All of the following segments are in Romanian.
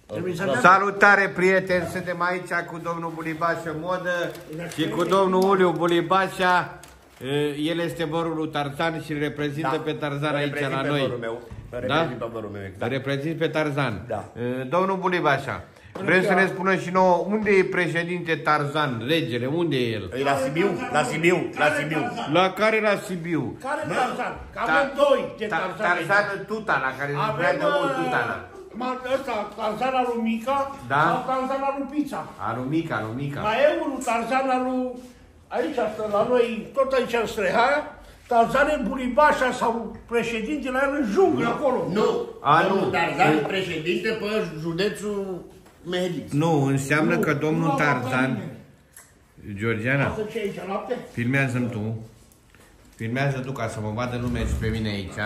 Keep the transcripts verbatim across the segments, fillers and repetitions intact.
Salutare, prieteni! Suntem aici cu domnul Bulibașa Modă și cu domnul Uliu Bulibașa. El este vărul lui Tarzan și îl reprezintă da. pe Tarzan aici la noi. Meu. Da? Meu, exact. Reprezint pe Tarzan. Da. Domnul Bulibașa, vrem să ne spună și nouă unde e președinte Tarzan, regele, unde e el? E la Sibiu, la Sibiu, la Sibiu. La care la Sibiu? Care Tarzan? Că avem doi de Tarzan. Tarzan Tutana, care își vrea de mult Tutana. Ăsta, Tarzan al lui Mica, da? sau Tarzan al lui Pizza. Al lui Mica, al lui Mica. Mai e unul Tarzan al lui, aici, la noi, tot aici în Strehaia, Tarzan e Bulibașa sau președinte la el în junglă acolo. Nu, A, nu. Tarzan președinte pe județul Mehedinț. Nu, înseamnă că domnul Tarzan... Georgiana, filmează-mi tu. Filmează tu ca să mă vadă lumea și pe mine aici.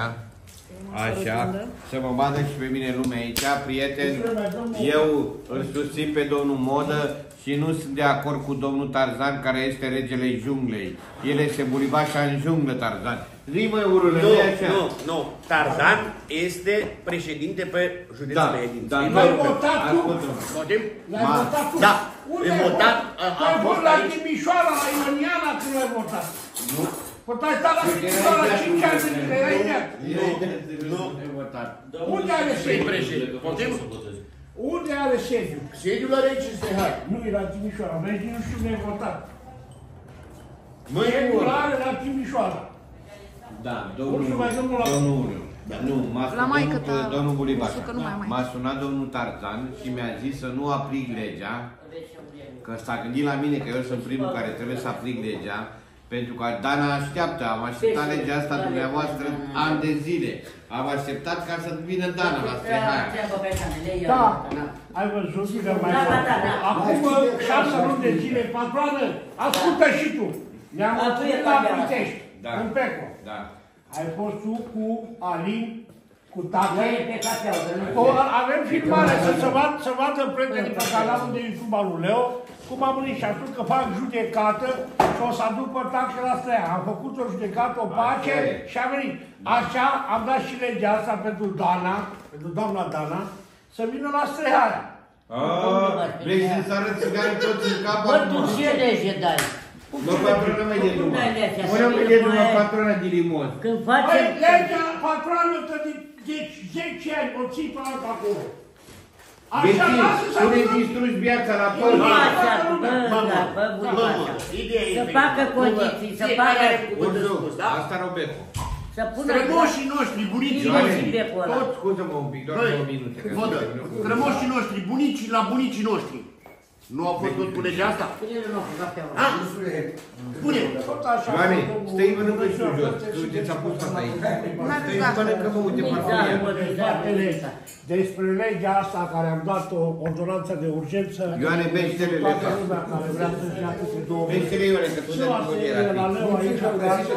Așa, să mă vadă și pe mine lumea aici, prieteni. Eu îl susțin pe domnul Modă și nu sunt de acord cu domnul Tarzan, care este regele junglei. El este Bulibașa în junglă, Tarzan. Zi, măi, urâle, nu, nu, nu. Tarzan este președinte pe județul da, Mehedinț. Da, l-ai votat tu? Votim? L-ai votat tu? Da, unde e votat. Ai fost la Timișoara, la Ioniana, când l-ai votat. Nu. Păi ai stat la Timișoara cinci ani de zile, erai neat. Nu. Unde are sediu? Votim? Unde are sediu? Sediul are aici, este hai. Nu, e la Timișoara, vezi, nu știu unde ai votat. Măi, sediul are la Timișoara. Da, domnul Uliu. Nu, m-a sunat domnul Bulibașa. M-a sunat domnul Tarzan și mi-a zis să nu aplic legea, că s-a gândit la mine că eu sunt primul care trebuie să aplic legea, pentru că Dana așteaptă, am așteptat legea asta dumneavoastră ani de zile. Am așteptat ca să vină Dana la Strehaia. Da, ai văzut că mai acum șase luni de zile, patroană, ascultă și tu. Ne-am întâlnit la Pitești, în Peco. Da. Ai fost tu cu Alin, cu tată. Avem filmare să se vadă, să vadă prietenii pe canalul de YouTube al lui Leo, cum am venit și a spus că fac judecată și o să aduc pe taxe la Strehaia. Am făcut o judecată, o pace și a venit. Așa am dat și legea asta pentru Dana, pentru doamna Dana, să vină la Strehaia. Vrei să arăți țigare toți în cap? Bă, tu ce lege dai? Mă, patronă, mă de numă. Mă, mă de numă, patronă de limon. Când facem... Păi, legea patronă de zece ani, o ții pe altă acolo. Așa, lasă să nu distrugi viața la păr. Nu așa, bă, bă, bă, Bulibașa. Să facă condiții, să facă... Asta Roberto. Să pună... Strămoșii noștri, bunicii noștri. Tot, scuză-mă un pic, doar două minute. Vodă, strămoșii noștri, bunicii la bunicii noștri. Nu au fost tot cu legea asta? Spune-le nu, noaptea ora. Spune! Ioane, stai mănâncă și tu jos. Uite, ți-a pus asta aici. Stai mănâncă, mă, uite, parfuria. Despre legea asta care am dat o ordonanță de urgență. Ioane, beștele le fac. Care vrea să-și ia câte două. Beștele, Ioane, că tu de la la Leu aici acasă.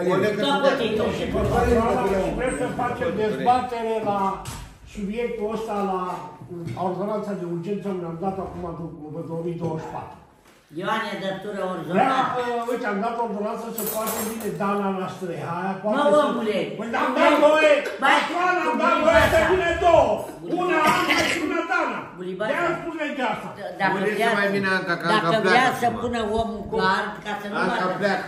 Vrem să facem dezbatere la subiectul ăsta, la ordonanța de urgență, mi-am dat acum după două mii douăzeci și patru. Ioane, dătură ordonată. Uite, am dat ordonanța să poată vine Dana la Strehaia. Mă, omule! Păi am dat voie, patron, am dat voie să vine două. Una Anca și una Dana. De-aia îmi spun legea asta. Dacă vrea să pună omul clar, ca să nu Anca pleacă.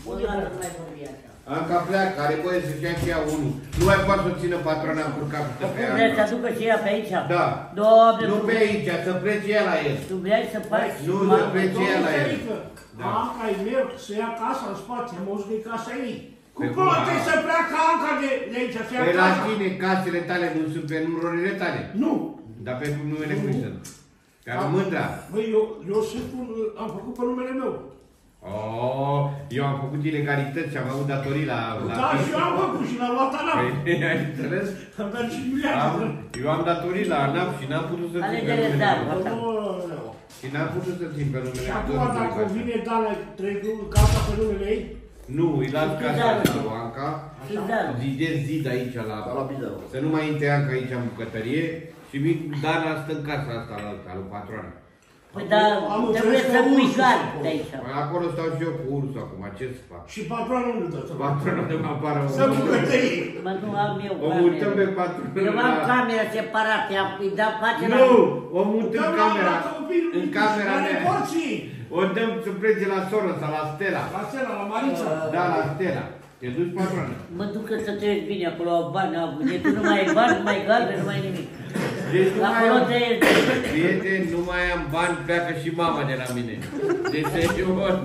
Anca pleacă, are voie să-și ia și ea unul. Nu mai poate să țină patrona în curcat pe Anca. Vrei să aducă și ea pe aici? Da. Doamne, nu pe aici, să plece ea la el. Tu vrei să faci? Nu, să plece ea la el. Anca îi merg să ia casa în spate, am auzit că e casa ei. Cum poate să pleacă Anca de aici, să ia casa? Păi la tine, casele tale nu sunt pe numerurile tale? Nu. Dar pe numele cui sunt? Pe Mândra? Băi, eu sunt un, am făcut pe numele meu. Oh, eu am făcut ilegalități, am avut datorii la... Da, și eu am făcut și la luat ANAP. Ai înțeles? Am dat și miliarde. Eu am datorii la ANAP și n-am putut să țin pe numele meu. Și n-am putut să țin pe numele meu. Și acum dacă vine Dana, trebuie casa pe numele ei? Nu, îi las casa lui Anca. Zidez zid aici la... Să nu mai intre Anca aici în bucătărie. Și Dana stă în casa asta la alta, lui patroana. Păi dar trebuie să pui joară de aici. Acolo stau și eu cu ursul acum, ce să fac? Și patronul unde dă să Patronul de mă apară un Să bucătărie. Mă, nu am eu o mutăm pe patronul. Eu am camera separată, îi dau face la... Nu, o mutăm în camera, în camera mea. O dăm să plece la soră sau la Stella. La Stella, la Marița. Da, la Stella. Te duci patronă. Mă duc să trăiești bine acolo, au bani, au bani. Tu nu mai ai bani, nu mai ai galben, nu mai ai nimic. Deci nu mai Acolo am, trăiești. prieteni, nu mai am bani, pleacă și mama de la mine. Deci serios.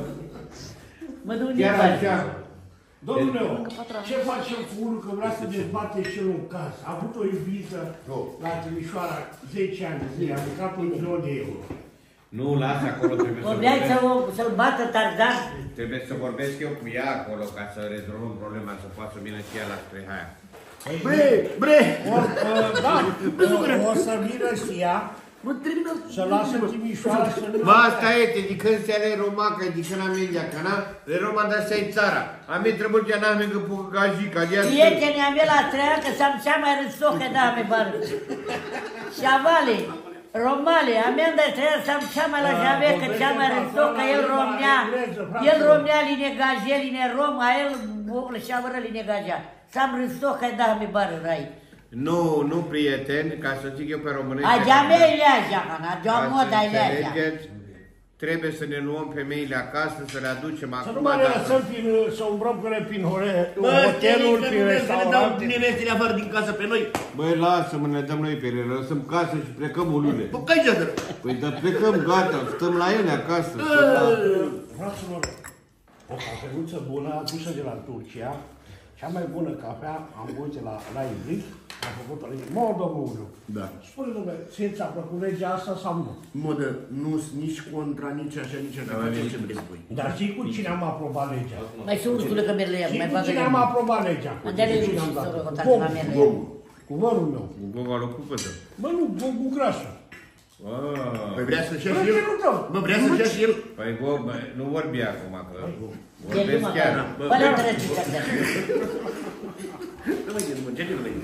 Mă duc Chiar din bani. așa. Domnule, ce facem cu unul că vrea să dezbate și el un caz? A avut o iubită la Timișoara zece ani de zile, a plecat un milion de euro. Nu, lasă acolo, trebuie să Vorbeai vorbesc. să-l bată Tarzan? Trebuie să vorbesc eu cu ea acolo ca să rezolvăm problema, să poată să vină și ea la spre Haia. Bre, bre! Or, uh, da, o să vină și ea, să lasă Timișoara să nu... Mă, asta este, de când se ale romacă, de când am India, că na, le Roma da să-i țara. A mi trebuie că n-am că pucă ca jica, de asta. Prietenii mei la treacă să-am cea mai râsocă, da, me bară. Șavale, Romale, a mea de treacă să-am cea mai la jave, că cea mai râsocă, el romnea, el romnea line gaje, line Roma, el șavără line gajea. Să-am râsocă, da, me bară, rai. Nu, nu prieteni, ca să zic eu pe românește. Agea mea ileaja, Ana, agea moda ileaja. Trebuie să ne luăm femeile acasă, să le aducem acum. Să nu mai le lăsăm prin, să umbrăm cu ele prin hore- Bă, hoteluri, că prin nu vrem să ne dau restaurante. nevestele afară din casă pe noi. Băi, lasă-mă, ne dăm noi pe ele, lăsăm casă și plecăm o lune. Bă, că-i geadă? Păi, dar plecăm, gata, stăm la ele acasă. Fraților, o cafeluță bună adusă de la Turcia, cea mai bună cafea, am văzut la, la Ibris, am făcut-o la Ibris. Mă, domnul Uliu, Da. spune, domnule, ție ți-a plăcut legea asta sau nu? Modă, nu-s nici contra, nici așa, nici așa, facem ce vrei spui. Dar știi cu cine am aprobat legea? Mai sunt ursurile că merg le ia, Știi mai cu bagă cine am le aprobat legea? Unde are Cu cine și am dat? să rog, Gogu. la merg le Gogu. Cu vărul meu. Cu Goga l-a făcut. Bă, nu, Gogu Grașă. Păi vrea să-și ia Bă, și el? ce nu dau? Bă, vrea să-și ia și el? Păi, Gob, nu vorbi acum, că De vorbesc lumea chiar. ta. Bă, nu trebuie să te Nu mai zic, mă, ce nu mai zic?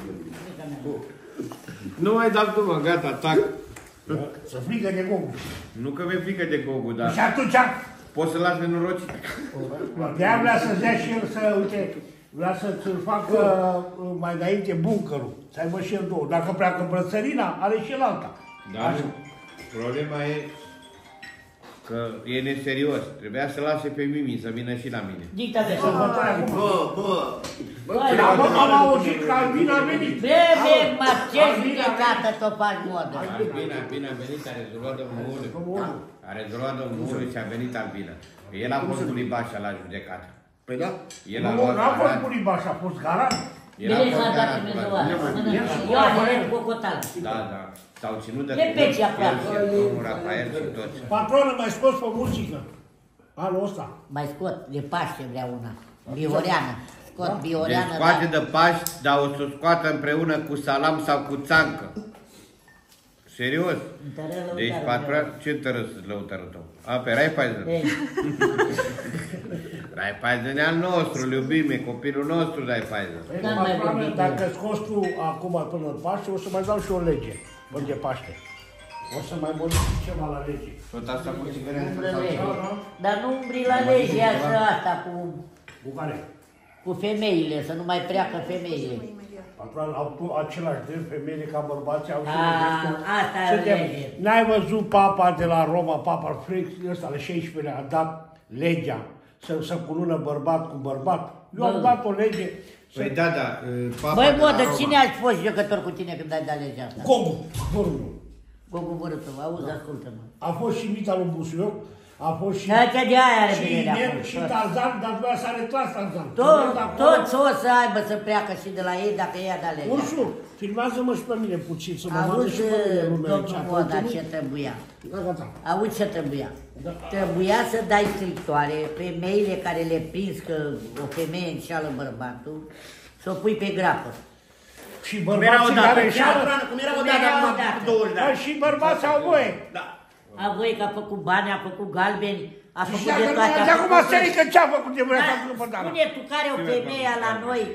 Nu mai dau tu, mă, gata, tac. Să frică de Gogu. Nu că mi-e frică de Gogu, dar Și atunci, poți să las nenorocit. de-aia vrea să-ți dea și el să, uite, vrea să-ți facă uh, mai înainte buncărul. Să aibă și el două. Dacă pleacă Brățărina, are și el alta. Dar nu. Problema e că e neserios. Trebuia să lase pe Mimi să vină și la mine. Dicta de să Bă, bă, Dar bă, am auzit că Albin a venit. Bebe, mă, ce judecată topaș modă. Albina, Albina a venit, a rezolvat domnul Ulu. A rezolvat domnul Ulu și a venit Albina. El a fost Bulibașa la judecată. Păi da? El a Nu, luat n-a fost garant. Bulibaș, a fost garant. El a Bine fost s-a dat garant. Dumnezeu. Eu am Ioane, cocotal. Da, da. S-au ținut de E pe ce el aproape. și domnul Rafael și toți. Patronă, mai scos pe muzică. Anul ăsta. Mai scot, de Paște vrea una. Bioreană. Scot Deci bioreană. scoate de Paști, dar o să o scoată împreună cu salam sau cu țancă. Serios? Deci, patron, ce întărăs lăutarul tău? A, pe Raiffeisen. Raiffeisen e al nostru, îl iubime, copilul nostru Raiffeisen. N-am mai Patronă, vorbit. dacă scos tu acum până în Paște, o să mai dau și o lege. Până de Paște. O să mai modific ceva la lege. Tot asta cu țigăreanță Umbră sau lege. ceva? Dar nu umbri la legea așa asta cu, Cu care? cu femeile, să nu mai treacă femeile. Patron, au tu același drept femeile ca bărbații, au și A, dreptul. asta e o Suntem- lege. N-ai văzut papa de la Roma, papa Felix, ăsta, la șaisprezecelea, a dat legea să, să cunună bărbat cu bărbat. Eu am Bă. dat o lege să... Păi da, da, papa Băi, de la modă, Roma. cine a fost jucător cu tine când ai dat legea asta? Gogu, vărul. Gogu Vărătău, auzi, ascultă-mă. A fost și Mita lui Busuioc, a fost și... Aici de aia are și, bine de Inem, acolo. și Tarzan, dar după s-a retras Tarzan. Tot, Tot acolo. toți o să aibă să pleacă și de la ei dacă ei a dat legea. Ursu, filmează-mă și pe mine puțin, să mă vadă Auzi, și pe mine lumea aici. domnul Moda, Continui. ce trebuia? Da, gata. Auzi ce trebuia? Da. Trebuia să dai scriptoare, femeile care le prins că o femeie înșeală bărbatul, să o pui pe grapă. Și Cum era bărbații odată, care cum înșeală... era odată, cum era Cum odată, era acum odată. douăzeci de Bă, ani. și bărbații au voie. Da. A voi că a făcut bani, a făcut galbeni, a Și făcut dacă de nu toate. a de acum făcut- serică ce a făcut de vrea Da, să facă pe dana? spune tu care o femeie la noi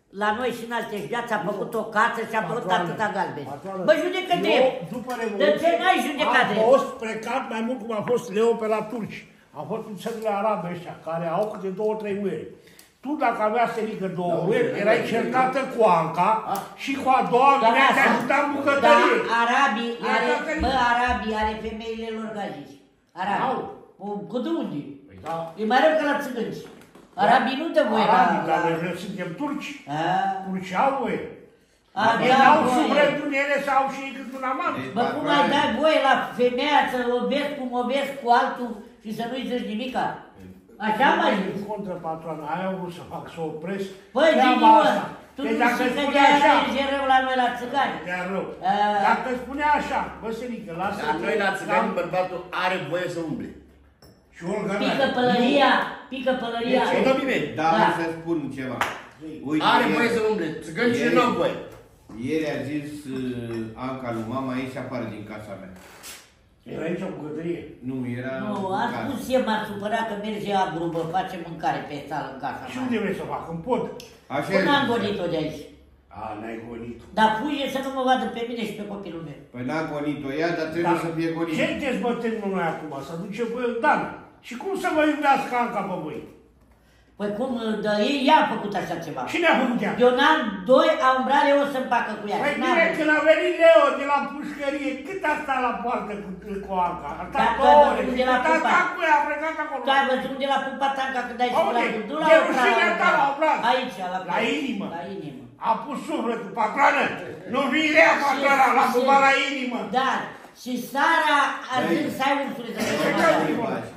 La noi și în alte viața a făcut o cață și a făcut atâta galben. Bă, judecă Eu, drept. după De Revoluție, ce n-ai judecat am drept? fost plecat mai mult cum a fost Leo pe la turci. Am fost în țările arabe ăștia, care au câte două, trei muieri. Tu, dacă avea stelică două muieri, erai certată cu Anca și cu a doua venea te ajuta în bucătărie. Da, arabii are, bă, arabii are femeile lor gajici. Arabii. Cu de unde? E mai rău ca la țigănci. Arabii nu dă voie la... Arabii, dar noi suntem turci. Turci au voie. Ei n-au sufletul ele sau și ei cât un amant. Bă, cum ai dai voie la femeia să o vezi cum o vezi cu altul și să nu-i zici nimica? Așa mai zis. Contra patroana, aia au vrut să fac, să opresc. Păi, treaba Diniu, asta. tu Deci nu dacă știi că spune de-aia așa, e rău la noi la țigani. de-aia rău. A. Dacă spunea așa, bă, Selică, lasă. Dar noi la țigani bărbatul are voie să umble. Și Olga Pică pălăria, pică pălăria. Ce, domnule? Da, Da. să spun ceva. Uite, Are ieri- voie să umble. Țigănicii ieri- nu au voie. Ieri a zis uh, Anca lui mama, ieși afară din casa mea. Era aici o bucătărie. Nu, era Nu, în a casă. spus eu, m-a supărat că merge la grubă, face mâncare pe sală în casa Și mea. unde vrei să fac? În pod? Așa Până am e. gonit-o de aici. A, n-ai gonit. Dar fuge să nu mă vadă pe mine și pe copilul meu. Păi n-a gonit-o ea, dar trebuie să fie gonit. Ce dezbătem noi acum? Să duce pe Dan. Și cum să vă iubească Anca pe voi? Păi cum, da, ei ea a făcut așa ceva. Cine a făcut ea? De un an, doi, a umbrat Leo să împacă cu ea. Păi Și n-a bine, vrut. când a venit Leo de la pușcărie, cât a stat la poartă cu, cu Anca? A stat Da, două da, ore. unde Și l-a cât a pupat? stat cu ea, a plecat acolo. Tu ai văzut unde l-a pupat Anca când ai Aude, spus la du la de obraz, rușinea ta la obraz. Aici, la, La inimă. La inimă. A pus sufletul, patroană. Nu vii Lea, patroană, l-a Și- pupat la inimă. Da, și Sara a Băi. zis să ai ursule să Ce te cauți? Domnule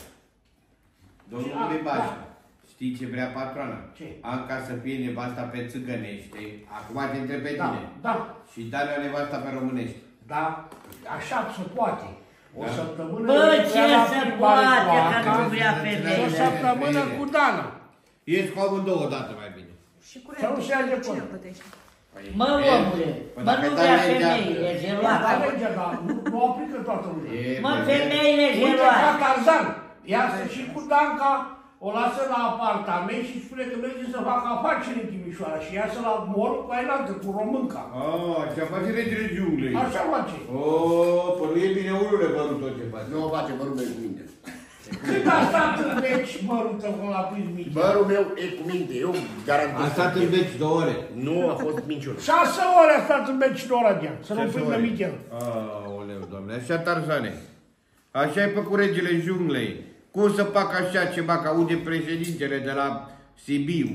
Domnule Bașa, știi ce vrea patroana? Ce? Anca să fie nevasta pe țigănește. Acum te întreb pe Da, tine. da, Și Dana nevasta pe românești. da, așa se poate. O Da. săptămână... Bă, îi ce vrea la se plimbare poate, cu că Anca, nu vrea și o femeile. săptămână cu Dana. Ești cu amândouă odată mai bine. Și Să nu curentul, se ia de cine până. plătește? Mă, omule, Păi mă, dacă nu dai vrea legea- femeile, Da, geloată. legea, dar nu, nu aplică toată lumea. E, Mă, bă, femeile Uite ca geloate. Tarzan, iasă și cu Danca, o lasă la apartament și spune că merge să facă afaceri în Timișoara și iasă la mor cu aia înaltă, cu românca. Ah, ce face regele junglei. Așa face. Oh, păi nu e bine urule vărul tot ce face. Nu o face bărul meu cu minte. Cât a stat în veci mărută când l-a prins mici? Bărul meu e cu minte, eu garantez. A stat în veci două ore. Nu a fost minciună. Șase ore a stat în veci în ora de an, să nu Șase prindă ore. Michel. Aoleu, doamne, așa Tarzane. Așa ai făcut regele junglei. Cum să fac așa ceva, că aude președintele de la Sibiu?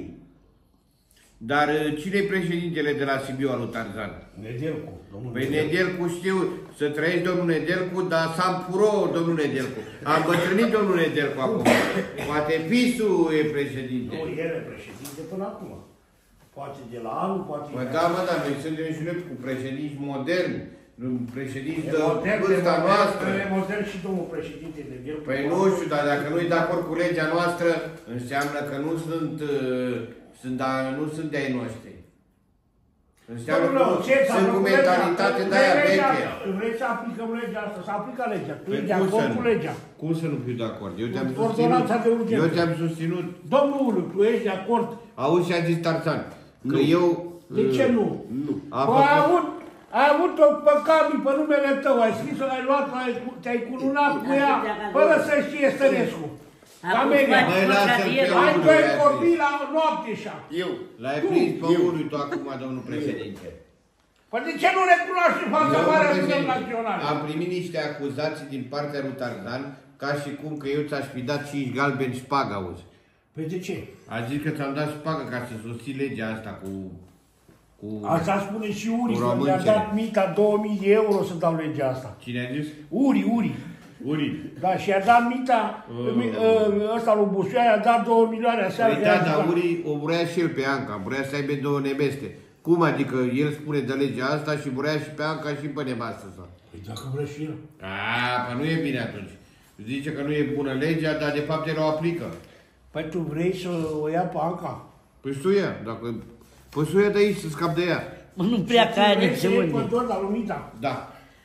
Dar cine e președintele de la Sibiu al lui Tarzan? Nedelcu, domnul Păi Nedelcu știu, să trăiești domnul Nedelcu, dar s-a împuro domnul Nedelcu. A îmbătrânit domnul Nedelcu acum. Poate fisul e președinte. Nu, el e președinte până acum. Poate de la anul, poate... Păi da, mă, dar noi suntem și noi cu președinți moderni, președinți E de modern, e vârsta modern, noastră. e modern și domnul președinte de el. Păi nu știu, dar dacă nu-i de acord cu legea noastră, înseamnă că nu sunt, uh, sunt, da, nu sunt de-ai noștri. Înseamnă că Domnule, ce sunt cu mentalitate de aia veche. Vrei să aplicăm legea asta, să aplică legea. Tu Păi ești de cum să acord nu? cu legea. Cum să nu fiu de acord? Eu te-am Cu ordonanța de susținut. urgență. Eu te-am susținut. Domnul Ulu, tu ești de acord? Auzi ce a zis Tarzan? Că Nu. eu... De uh, ce nu? Nu. Am Bă, ai făcut... avut, ai avut-o pe cabii pe numele tău, ai scris-o, ai luat, ai, te-ai cununat cu ea, fără să știe Stănescu. Camelia. Băi, lasă-l pe Ai unul, doi i-a copii zis. la noapte așa. Eu. L-ai prins pe unul tu acum, domnul președinte. Păi de ce nu recunoști în fața Domnul mare președinte, națională? am primit niște acuzații din partea lui Tarzan, ca și cum că eu ți-aș fi dat cinci galbeni șpagă, auzi. Păi de ce? A zis că ți-am dat șpagă ca să susții legea asta cu... cu... Asta spune și Uri, Cu că mi-a româncele. dat mita două mii de euro să dau legea asta. Cine a zis? Uri, Uri. Uri. Da, și a dat mita, mi- ă, ăsta lui Busuia, i-a dat două milioane aseară. Păi că da, i-a dar jucat. Uri o vrea și el pe Anca, vrea să aibă două neveste. Cum adică el spune de legea asta și vrea și pe Anca și pe nevastă sa? Păi dacă vrea și el. A, păi nu e bine atunci. Zice că nu e bună legea, dar de fapt el o aplică. Păi tu vrei să o ia pe Anca? Păi să o ia, dacă... Păi să o ia de aici, să scap de ea. Mă, nu prea ca aia Vrei nici să iei unde. pe tot la lumita? Da.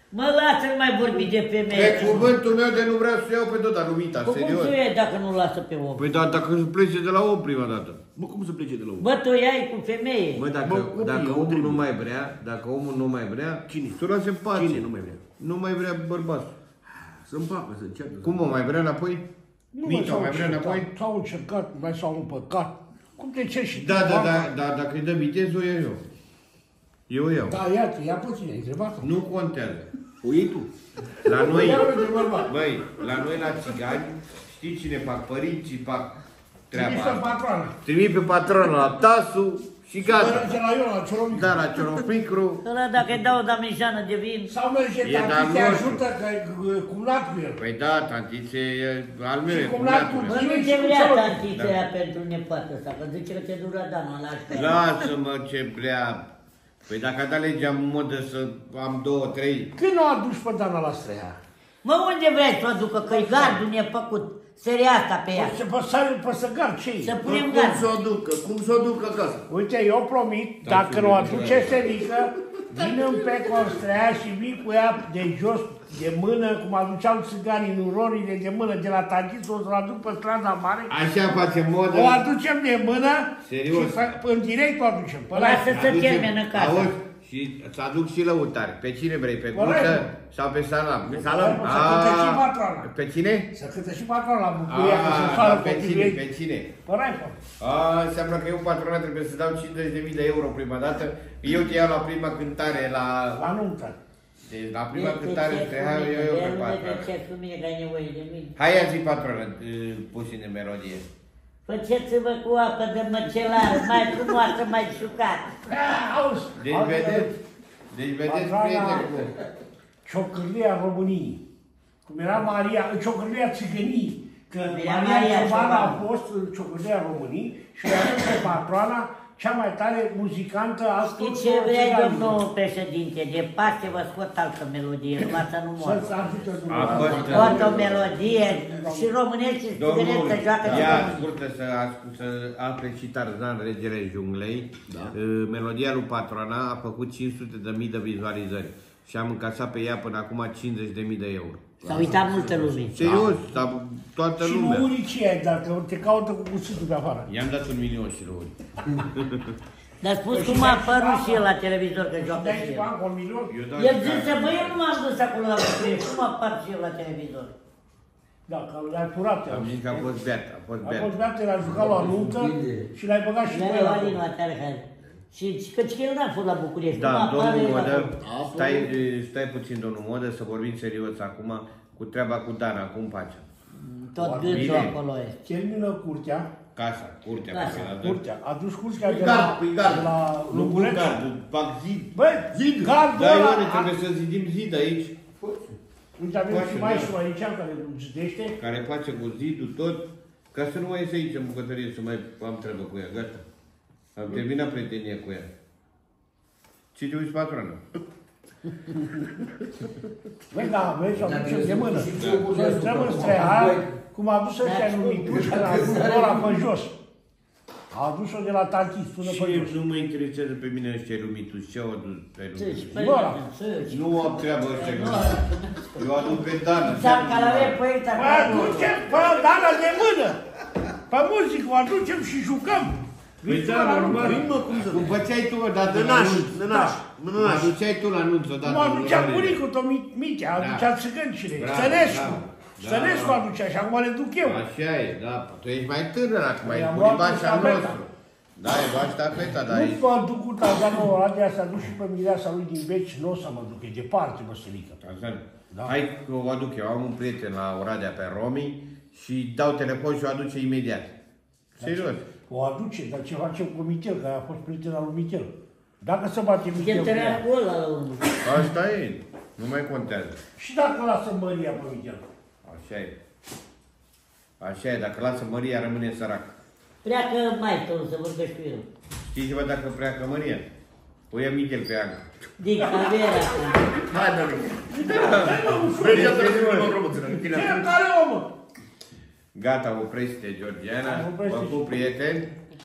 Mă, lasă-l mai vorbi de femeie. Pe cuvântul meu de nu vreau să iau pe tot Lumita, Bă, cum serios. să iei dacă nu lasă pe om? Păi da, dacă se plece de la om prima dată. Bă, cum să plece de la om? Bă, tu iai cu femeie. Bă, dacă, Bă, copii, dacă eu omul trebuie. nu mai vrea, dacă omul nu mai vrea, Cine? să o lase în pace. Cine nu mai vrea? Nu mai vrea bărbatul. Să împacă, să încearcă. Cum o mai vrea înapoi? Nu Mita, mai vrea înapoi? S-au încercat, mai s-au împăcat. Cum te cer și Da, tu, da, banca? da, da, dacă îi dă viteză, o iau eu. Eu o iau. Da, iată, ia puțin, ai întrebat. Nu contează. O iei tu. La noi, Ia uite, bărbat. băi, la noi la țigani, știi cine fac? Părinții fac treaba Trimis pe asta. patroană. Trimit pe patronul la tasul și gata. Merge la eu, la Cioromic. Da, la ciorofricru. Ăla dacă îi dau o damijană de vin, Sau merge E tati, de-al te nostru. ajută, că e cumnat cu el. Păi da, tantițe, e al meu, Și e cum cumnatul n-a meu. bă, nu Zici ce cu vrea celălalt. tantița aia pentru nepoată asta, că zice că te dura Dana la așa. Lasă-mă ce vrea. Păi dacă a dat legea în modă să am două, trei, Când o aduci pe Dana la Streha? Mă, unde vrei să o ducă? Că-i gardul nepăcut. Seria asta pe ea. Să păsare pe săgar, ce Să Bă, punem cum gard. să o ducă? Cum să o ducă acasă? Uite, eu promit, Da, dacă tu nu vei aduce vrea. Sterică, vin în pe Constrea și vin cu ea de jos, de mână, cum aduceau țiganii în urorile de mână de la Tantiță, o să o aduc pe strada mare. așa face modă. O aducem de mână Serios? și fa- în direct o aducem. Pe Lasă la să termină casa. Auzi, și să aduc și lăutari. Pe cine vrei? Pe Corect. guță sau pe salam? Pe salam? Să cânte și patroana. Pe cine? Să cântă și patrona la bucuria că se Ah, soară pe copilul cine? ei. Pe cine? Pe Raifa. A, înseamnă că eu patronat trebuie să dau cincizeci de mii de euro prima dată. Eu te iau la prima cântare la... La nuntă. Deci la prima cântare te iau eu, eu pe Nu patronat. ce cu mine că ai nevoie de mine. Hai ia zi patronă, puțin de melodie. Făceți-vă cu apă de măcelară, mai frumoasă, mai șucată. Auzi, Deci altfel, vedeți, deci vedeți, patrona prieteni, cum... Ciocârlia României. Cum era Maria, Ciocârlia Țigăniei. Că Era Maria Maria Ciobanu a Ciobanu. fost în Ciocârlia României și a adus pe patroana cea mai tare muzicantă a Știi ce vrei, domnul președinte? De Paște vă scot altă melodie, numai să nu mor. Să-ți ajută A dumneavoastră. fost... Scot o melodie și românești și Domnul, țigăneți să joacă de ia români. ascultă să, ascult, să afle și Tarzan, regele junglei. Da. Uh, Melodia lui Patrona a făcut cinci sute de mii de vizualizări și am încasat pe ea până acum cincizeci de mii de euro. S-a uitat multă lume. Serios, dar toată Și lumea. nu unicii ai, dacă te caută cu cuțitul pe afară. I-am dat un milion și lui. Dar spus Păi cum și a dai apărut și și el la televizor că joacă Dai și și el. bani cu un milion? Eu dau El și zice, care. bă, eu nu m-am dus acolo la București, cum apar și eu la televizor? Da, că le-ai furat. Am zis că a fost beat, a fost A beat. fost beat, l-a jucat la nuntă și l-ai băgat și pe Le-a el luat din acolo. la Tarhari. Și că că el n-a fost la București, cum Da, apare domnul el Modă, acolo? stai, stai puțin, domnul Modă, să vorbim serios acum cu treaba cu Dana, cum facem? Tot gândul Bine. acolo e. Termină curtea, Casa, curtea Casa. pe care a dat. curtea, a dus curtea de Gard, la, păi gard. de la Nu cu Lugureț. gardul, fac zid. Băi, Zid. gardul Da, ăla, Ione, a- trebuie să zidim zid aici, uite, avem Face, și da. maestru aici, care zidește. care face cu zidul tot, ca să nu mai iese aici în bucătărie să mai am treabă cu ea, gata. Am terminat prietenia cu ea. Ce te uiți, patronă? Băi, da, vrei să aducem de mână. Da. Să stăm în Streha, cum a adus ăștia numituși, când a adus ăla pe jos. A adus-o de la Tantis, sună pe Și jos. nu mă interesează pe mine ăștia lumituși, ce au adus pe Țâși, lumituși? păi, Bă, țâși. Nu am treabă ăștia cu eu aduc pe Dana. Ți-am calaver pe aici, Păi aducem, bă, Dana de mână. Pe muzică o aducem și jucăm. Păi Vii tu da, la normal. nuntă. Păi, mă, cum să... Cum făceai tu odată la Nănaș, nunț? nănaș, Mă nănaș. aduceai tu la nunț odată. Cum aducea în bunicul tău Mi- Mitea, aducea țigăncile. Bravo, Stănescu. da. Stănescu Da. aducea și acum le duc eu. Așa e, da. Tu ești mai tânăr acum, Păi ești am luat bunibașa ștafeta. nostru. Da, e luat ștafeta, dar Nu ești... mă duc cu Tarzanul Oradea să aduc și pe mireasa lui din Beci, nu o să mă duc, e departe, măsărică. Tarzan, Da. hai că o aduc eu. Am un prieten la Oradea pe Romi și dau telefon și o aduce imediat. Serios. O aduce, dar ce face cu Michel, că a fost prieten al lui Michel. Dacă se bate Ce Michel cu tărea ea. cu ăla la urmă. Asta e. Nu mai contează. Și dacă lasă Maria pe Michel. Așa e. Așa e, dacă lasă Maria, rămâne sărac. Pleacă mai tău să vorbești cu el. Știi ceva dacă pleacă Maria? O ia Michel pe Anca. Din Cavera. Hai, Dani. Vrei Mergea să să rămână mă- în roboțele. Ce care omă? Gata, oprește, Georgiana. Oprește. Vă pup, prieteni.